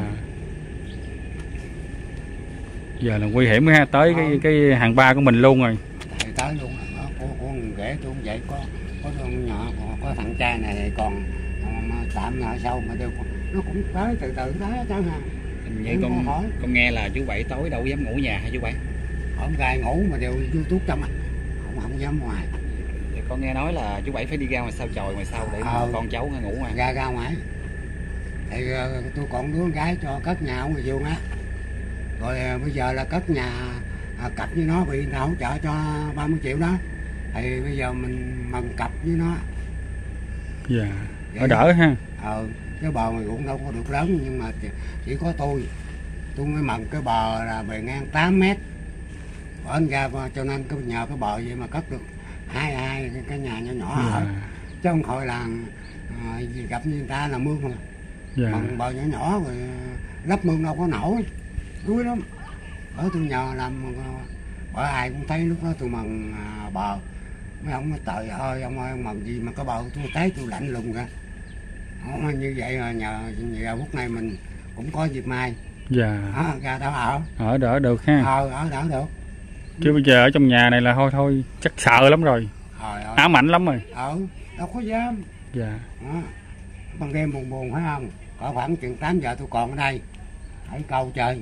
Giờ là nguy hiểm ha, tới cái hàng 3 của mình luôn rồi. Thầy tới luôn đó, con ghẻ tôi cũng vậy, có con nhỏ, có thằng trai này thì còn tạm ở sau mà đều nó cũng tới từ tới chẳng hạn. Vậy con nghe là chú Bảy tối đâu dám ngủ nhà hả chú Bảy? Hôm gài ngủ mà đều YouTube trong à, không dám ngoài. Thì con nghe nói là chú Bảy phải đi ra ngoài sau chòi ngoài sau để con cháu ngủ ngoài. Ra ngoài. Thì tôi còn đứa con gái cho cất nhà ở ngoài vườn á. Rồi bây giờ là cất nhà cặp với nó bị người ta hỗ trợ cho 30 triệu đó. Thì bây giờ mình mần cặp với nó. Dạ. Ở đỡ ha. Cái bờ này cũng đâu có được lớn nhưng mà chỉ có tôi mới mần cái bờ là bề ngang 8 mét. Ở ra cho nên nhờ cái bờ vậy mà cất được hai cái nhà nhỏ ở. Chứ không thôi là gặp như người ta là mương mà. Dạ. Mần bờ nhỏ rồi lấp mương đâu có nổi. Đuối lắm. Ở tôi nhờ làm bởi ai cũng thấy lúc đó tôi mần bờ. Mấy ông nói trời ơi ông ơi ông mần gì mà cái bờ tôi thấy tôi lạnh lùng ra. Như vậy là nhờ phút này mình cũng có dịp mai. Dạ. Ra đó ở đỡ được ha. Ở đỡ được. Chứ bây giờ ở trong nhà này là thôi chắc sợ lắm rồi. Ám ảnh lắm rồi. Đâu có dám. Dạ. Ban đêm buồn phải không? Có khoảng chừng 8 giờ tôi còn ở đây. Hãy câu chơi.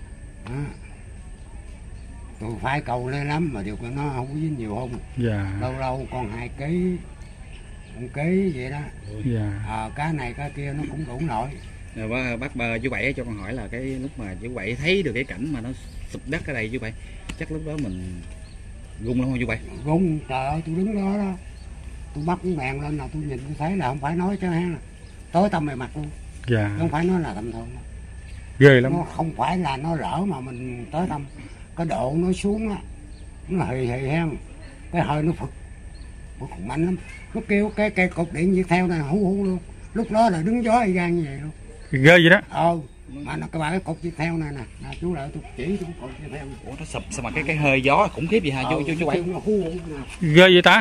Tôi phải câu lên lắm mà điều nó không có dính nhiều không. Dạ. Lâu còn 2 kg, 1 kg vậy đó. Dạ. Cá này cá kia nó cũng đủ nổi. Bác chú Bảy cho con hỏi là cái lúc mà chú Bảy thấy được cái cảnh mà nó sụp đất ở đây chú Bảy, chắc lúc đó mình run lắm không chú Bảy? Run, trời ơi tôi đứng đó tôi bắt cái bàn lên là tôi nhìn tôi thấy là không phải nói chứ ha, tối tăm bề mặt luôn. Dạ. Không phải nói là tầm thường. Ghê lắm. Nó không phải là nó lỡ mà mình tối tăm, cái độ nó xuống á, nó hì ha, cái hơi nó phực mạnh lắm. Nó kêu cái cột điện như theo này hú luôn, lúc đó là đứng gió y gan như vậy luôn. Ghê vậy đó. Mà nó cái cột tiếp theo này nè, chú lại tôi chỉ chú cột tiếp theo. Ủa nó sụp sao mà cái hơi gió khủng khiếp vậy hả chú Bảy? Ghê vậy ta?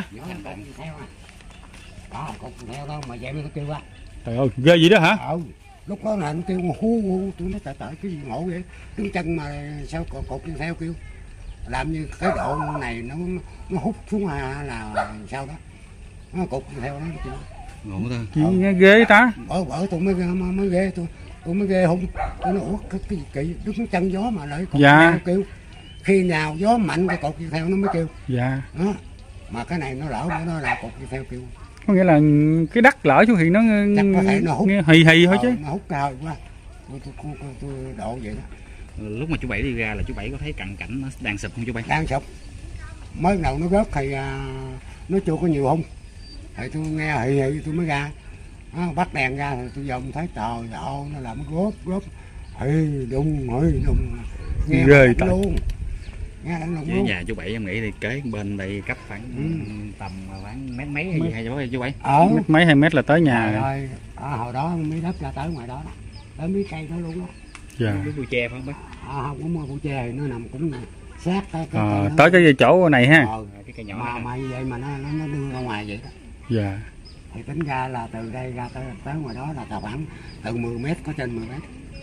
Đó, cột tiếp theo đó mà vậy mới nó kêu á. Trời ơi, ghê vậy đó hả? Lúc đó là nó kêu hu, tôi nói trời cái gì ngộ vậy, đứng chân mà sao cột tiếp theo kêu. Làm như cái độ này nó hút xuống là sao đó. Nó cột tiếp theo đó nó kêu. Ngộ ta. Nghe ghê vậy ta? Bởi tôi mới ghê tôi mới ghê hung. Tôi nói ủa cái gì kỳ, đứng chân gió mà lại cột theo kêu. Khi nào gió mạnh cái cột tiếp theo nó mới kêu. Dạ. Đó. Mà cái này nó lỡ nó là cột tiếp theo kêu. Có nghĩa là cái đất lỡ xuống thì nó hút hì thôi chứ. Nó hút cao quá. Tôi độ vậy đó. Lúc mà chú Bảy đi ra là chú Bảy có thấy cận cảnh nó đang sụp không chú Bảy? Đang sụp. Mới đầu nó rớt thì nó chưa có nhiều hung. Thì tôi nghe hì tôi mới ra. Bắt đèn ra thì tôi dòm thấy trời ơi nó làm góp hì đùng nghe ghê ta luôn. Với nhà chú Bảy em nghĩ thì kế bên đây cách khoảng tầm khoảng mét mấy hay gì hay chú Bảy? Mét mấy 2 mét là tới nhà. Rồi, hồi đó mấy đất ra tới ngoài đó, tới mấy cây đó luôn đó. Dạ. Cái bụi tre phải không bác? Không có mua bụi tre thì nó nằm cũng sát tới cái chỗ này ha. Cái cây nhỏ mà như vậy mà nó đưa ra ngoài vậy đó. Dạ. Thì tính ra là từ đây ra tới ngoài đó là khoảng từ 10 mét, có trên 10 mét.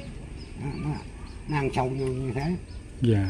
Nó ăn sâu như thế. Dạ.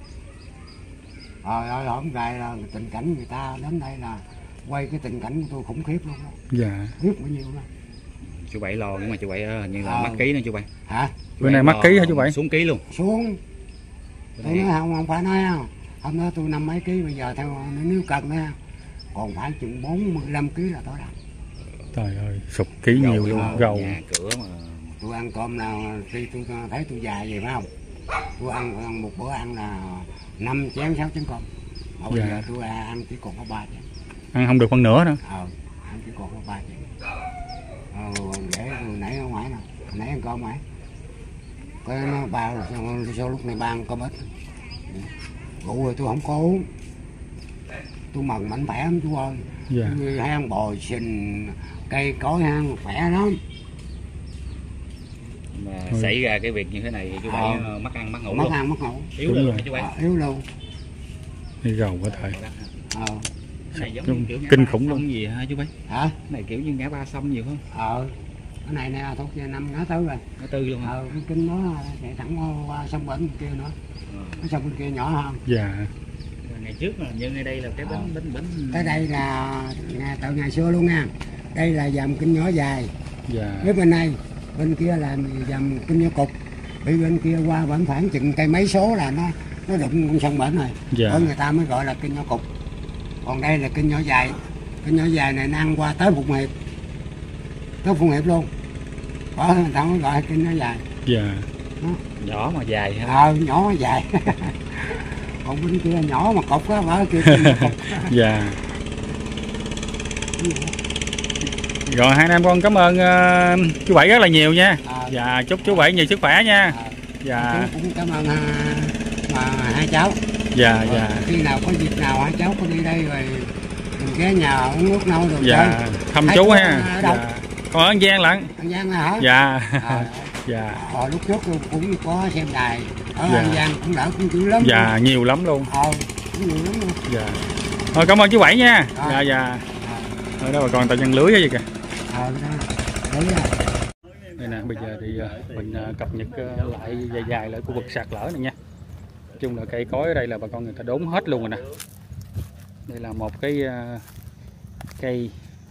Trời ơi, hôm nay là tình cảnh người ta đến đây là quay cái tình cảnh của tôi khủng khiếp luôn đó. Dạ. Khiếp bao nhiêu đó. Chú Bảy lo nhưng mà chú Bảy như là mắc ký nữa chú Bảy. Hả? Bữa này mắc ký hả chú Bảy? Xuống ký luôn. Xuống. Tôi nói không phải nói không. Hôm đó tôi 50 mấy ký, bây giờ theo nếu cần nữa còn phải chừng 45 ký là tối đa. Trời ơi, sụp ký nhiều luôn, gầu. Nhà cửa mà. Tôi ăn cơm nào khi tôi thấy tôi già vậy phải không? Tôi ăn một bữa ăn là 5 chén 6 chén cơm. Mà bây giờ tôi ăn chỉ còn có 3 chén. Ăn không được phân nửa nữa. Ăn chỉ còn có 3 chén. Để tôi nãy ở ngoài nè, nãy ăn cơm ngoài. Cái nó bao sao lúc này ba ăn cơm ít. Rượu rồi tôi không có uống. Tôi mần mạnh khỏe lắm chú ơi. Dạ. Hay ăn bò sình, cây cối ăn khỏe lắm. Mà xảy ra cái việc như thế này thì chú Bảy mất ăn mất ngủ luôn. Mất ăn mất ngủ. Yếu luôn chú Bảy. Yếu luôn. Đi gầu quá thầy. Này giống kiểu kinh khủng luôn gì hả chú Bảy? Hả? Cái này kiểu như ngã ba sông nhiều không? Cái này nè thuộc về 5 ngã tư rồi. Ngã tư luôn hả? Cái kinh nó chạy thẳng qua sông bên kia nữa. Cái sông bên kia nhỏ hơn. Dạ. Ngày trước là như ngay đây là cái bến. Tới đây là từ ngày xưa luôn nha. Đây là dầm kinh nhỏ dài. Dạ. Với bên này, bên kia là dầm kinh nhỏ cục. Bên kia qua vẫn khoảng chừng cây mấy số là nó đụng con sông bển rồi. Dạ. Người ta mới gọi là kinh nhỏ cục. Còn đây là kinh nhỏ dài. Kinh nhỏ dài này nó ăn qua tới Phụng Hiệp. Tới Phụng Hiệp luôn. Có người ta mới gọi kinh nhỏ dài. Dạ. Nhỏ mà dài hả? Nhỏ mà dài. Còn bên kia nhỏ mà cục á, ở kia cục. Dạ. Rồi hai anh em con cảm ơn chú Bảy rất là nhiều nha. Dạ, chúc chú Bảy nhiều sức khỏe nha. Dạ. Cũng cảm ơn hai cháu. Dạ, dạ. Khi nào có dịp nào hai cháu có đi đây rồi mình ghé nhà uống nước nấu được. Dạ, thăm chú ha. Dạ. Con ở An Giang lận. An Giang hả? Dạ. Dạ. Lúc trước cũng có xem đài ở An Giang cũng đỡ cũng dữ lắm. Dạ, nhiều lắm luôn. Cũng nhiều lắm luôn. Dạ. Thôi cảm ơn chú Bảy nha. Dạ, dạ. Ở đó bà con tao nhân lưới vậy kìa. Đây nè, bây giờ thì mình cập nhật lại dài lại khu vực sạt lở này nha. Nói chung là cây cối ở đây là bà con người ta đốn hết luôn rồi nè. Đây là một cái cây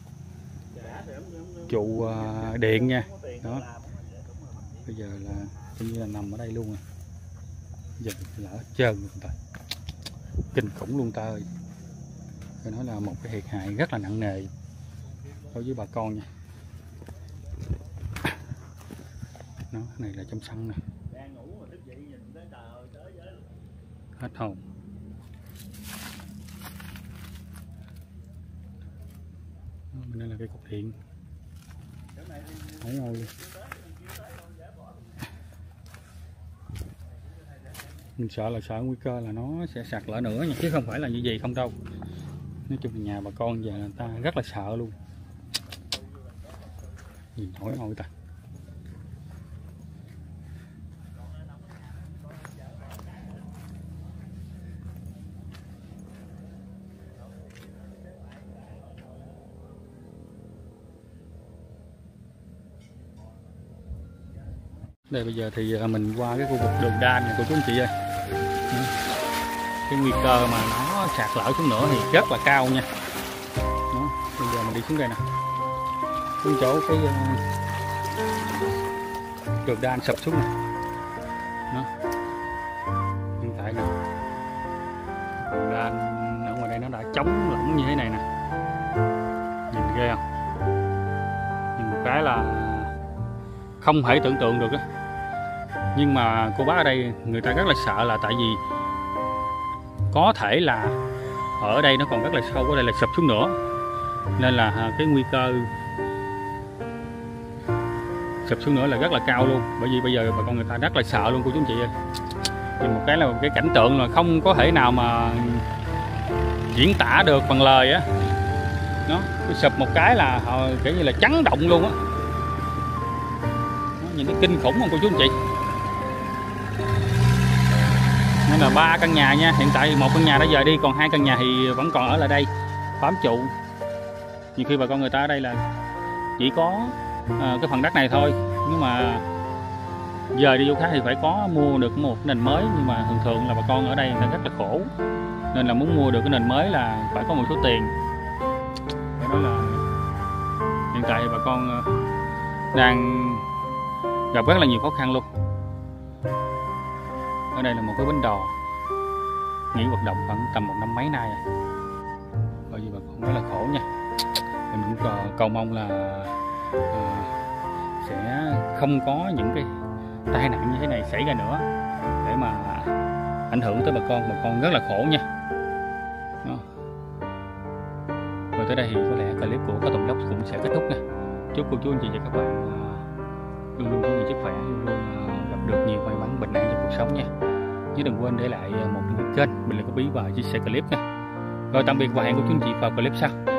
trụ điện nha. Đó. Bây giờ là coi như là nằm ở đây luôn rồi. Giờ lỡ hết trơn luôn ta. Kinh khủng luôn ta ơi. Phải nói là một cái thiệt hại rất là nặng nề đối với bà con nha. Nó này là trong sân nè. Hết hồn. Bên đây là cây cột điện. Không ngồi luôn. Mình sợ nguy cơ là nó sẽ sạt lở nữa nha, chứ không phải là như vậy không đâu. Nói chung là nhà bà con giờ người ta rất là sợ luôn. Gì nổi nổi ta. Đây bây giờ thì mình qua cái khu vực đường đan này cô chú anh chị ơi. Cái nguy cơ mà nó sạt lở xuống nữa thì rất là cao nha. Đó, bây giờ mình đi xuống đây nè. Xuống chỗ cái đường đan sập xuống nè. Đó. Hiện tại nè. Đường đan ở ngoài đây nó đã trống lỏng như thế này nè. Nhìn ghê không? Nhìn một cái là không thể tưởng tượng được á. Nhưng mà cô bác ở đây người ta rất là sợ là tại vì có thể là ở đây nó còn rất là sâu, ở đây là sập xuống nữa, nên là cái nguy cơ sập xuống nữa là rất là cao luôn. Bởi vì bây giờ bà con người ta rất là sợ luôn cô chú anh chị ơi. Nhìn một cái là cái cảnh tượng là không có thể nào mà diễn tả được bằng lời á. Nó sập một cái là kiểu như là chấn động luôn á. Nhìn thấy kinh khủng không cô chú anh chị. Nên là 3 căn nhà nha, hiện tại 1 căn nhà đã dời đi, còn 2 căn nhà thì vẫn còn ở lại đây bám trụ. Nhiều khi bà con người ta ở đây là chỉ có cái phần đất này thôi, nhưng mà dời đi chỗ khác thì phải có mua được một nền mới, nhưng mà thường thường là bà con ở đây người ta rất là khổ, nên là muốn mua được cái nền mới là phải có một số tiền. Phải nói là hiện tại thì bà con đang gặp rất là nhiều khó khăn luôn. Ở đây là một cái bến đò nghỉ hoạt động khoảng tầm 1 năm mấy nay rồi. Bởi vì bà con rất là khổ nha. Mình cũng cầu mong là sẽ không có những cái tai nạn như thế này xảy ra nữa để mà ảnh hưởng tới bà con rất là khổ nha. Đó. Rồi tới đây thì có lẽ clip của Có Tùng Vlog cũng sẽ kết thúc nha. Chúc cô chú anh chị và các bạn luôn luôn có nhiều sức khỏe, luôn luôn gặp được nhiều may mắn bình an trong cuộc sống nha. Chứ đừng quên để lại một kênh bình luận góp ý và chia sẻ clip nha. Rồi tạm biệt và hẹn gặp cô chú anh chị vào clip sau.